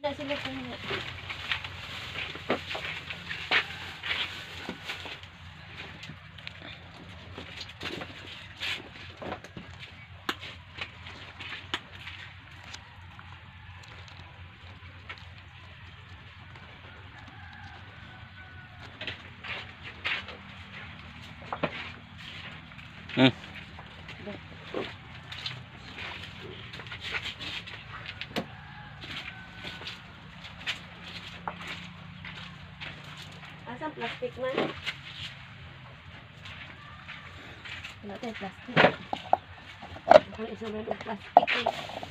Sila po niya. Asan plastic man? Wala tayong plastic. Ang isa man yung plastic eh.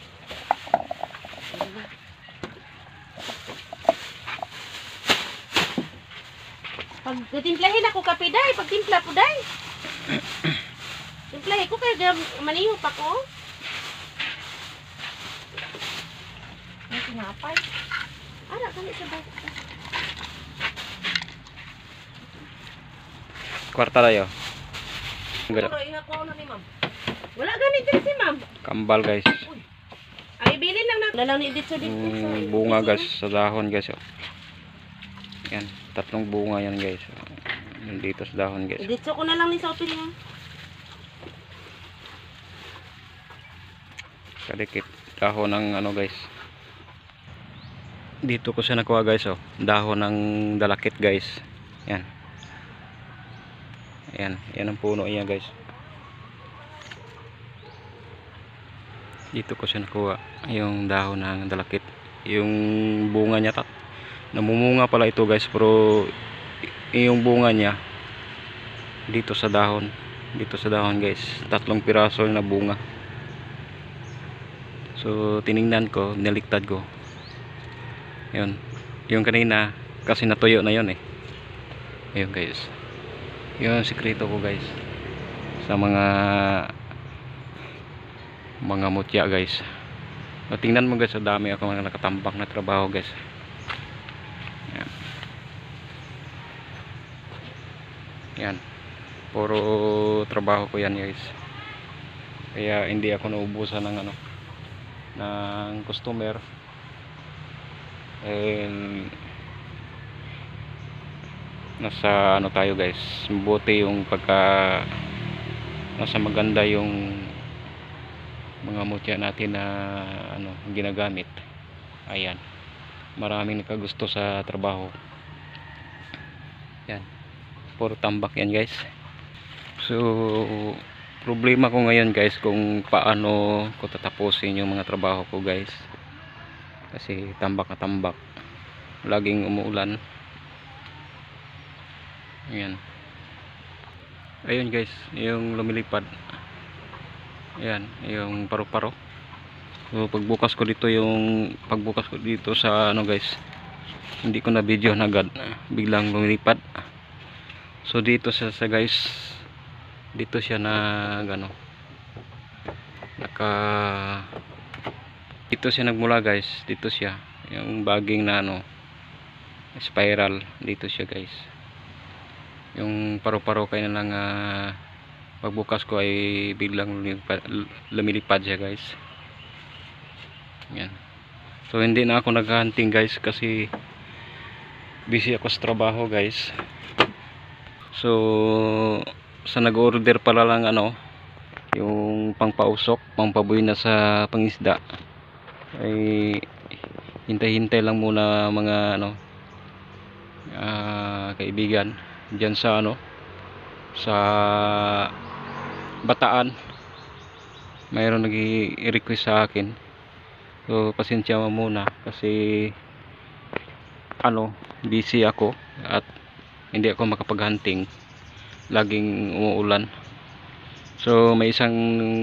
Pag timplahin ako kape day, pag timpla po day. Timplahin ko kaya maniho pa ko. Ay, sinapay. Ara, kami sa bata. Kwarta tayo. Wala ganito si ma'am. Kambal guys. Ay, bilin lang na. Lalang ni dito dito. Bunga guys sa dahon guys. Oh. Yan, tatlong bunga yan guys. Dito sa dahon guys. Dito ko na lang ni sa open niya. Kadikit dahon ng ano guys. Dito ko siya nakuha guys oh. Dahon ng dalakit guys. Yan. Ayan, yan ang puno niya guys. Dito ko siya nakuha yung dahon ng dalakit. Yung bunga niya namumunga pala ito guys, pero yung bunga niya dito sa dahon. Dito sa dahon guys, 3 piraso na bunga. So tiningnan ko, niliktad ko. Yun. Yung kanina kasi natuyo na yun eh. Ayun guys. Yun ang sikreto ko guys sa mga mutya guys. O, tingnan mo guys, sa dami ako mga nakatambak na trabaho guys. Yan. Yan. Puro trabaho ko yan guys. Kaya hindi ako naubusan ng ng customer. And nasa tayo guys, mabuti yung nasa maganda yung mga mutya natin na ginagamit. Ayan, maraming nakagusto sa trabaho. Yan, puro tambak yan guys. So problema ko ngayon guys kung paano ko tatapusin yung mga trabaho ko guys, kasi tambak na tambak, laging umuulan. Ayan. Ayun guys, yung lumilipad. Ayan, yung paru-paro. So pagbukas ko dito sa guys, hindi ko na video na agad, biglang lumilipad. So dito sa guys, dito siya dito siya nagmula guys, dito siya yung baging na spiral, dito siya guys. Yung paru-paro kaya na lang pagbukas ko ay biglang lumilipad siya guys. Yan. So hindi na ako naghahunting guys kasi busy ako sa trabaho guys. So sa nag-order pala lang yung pangpausok, pangpabuy na sa pangisda, ay hintay-hintay lang muna mga kaibigan diyan sa sa Bataan. Mayroon nag-i-request sa akin. So pasensya mo muna kasi busy ako at hindi ako makapag-hunting, laging umuulan. So may isang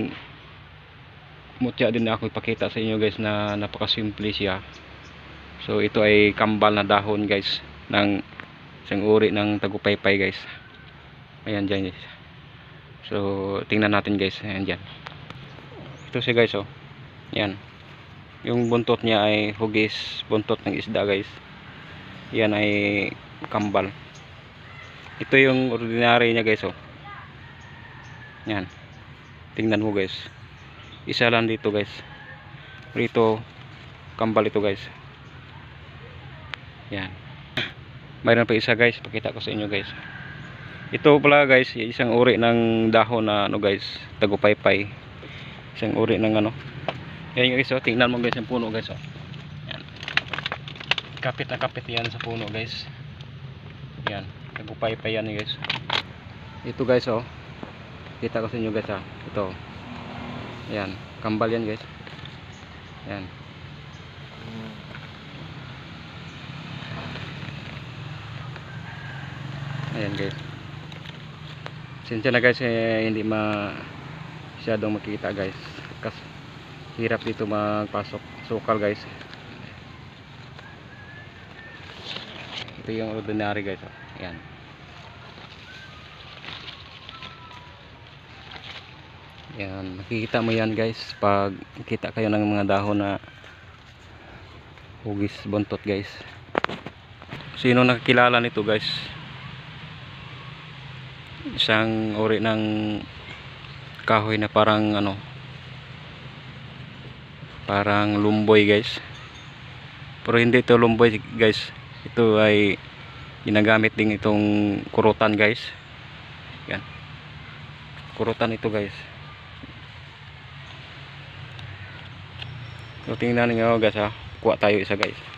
mutya din na ako ipakita sa inyo guys na napakasimple siya. So ito ay kambal na dahon guys ng isang uri ng tagupaypay guys. Ayan dyan guys. So tingnan natin guys. Ayan dyan. Ito siya guys oh. Yan. Yung buntot niya ay hugis, buntot ng isda guys. Yan ay kambal. Ito yung ordinary niya guys oh. Yan. Tingnan mo guys. Isa lang dito guys. Rito kambal ito guys. Yan. Mayroon pa isa guys, pakita ko sa inyo guys. Ito pala guys, isang uri ng dahon na ano guys, tagupaypay. Isang uri ng ano. Yan guys, oh, tingnan mo guys yung puno guys, oh. Yan. Kapit na kapit yan sa puno guys. Yan, tagupaypay yan guys. Ito guys, oh. Kita ko sa inyo guys, ah. Ito. Yan, kambal yan guys. Yan. Ayan guys. Sinsya na guys, hindi masyadong makita guys. Kasi hirap dito magpasok sukal guys. Ito yung ordinary guys, oh. Ayan. Yan, makikita mo yan guys pag kita kayo ng mga dahon na hugis buntot guys. Sino nakakilala nito guys? Isang uri ng kahoy na parang ano, parang lumboy guys. Pero hindi ito lumboy guys. Ito ay ginagamit din itong kurutan guys. Yan. Kurutan ito guys. So tingnan niyo guys, ha. Kuha tayo isa guys.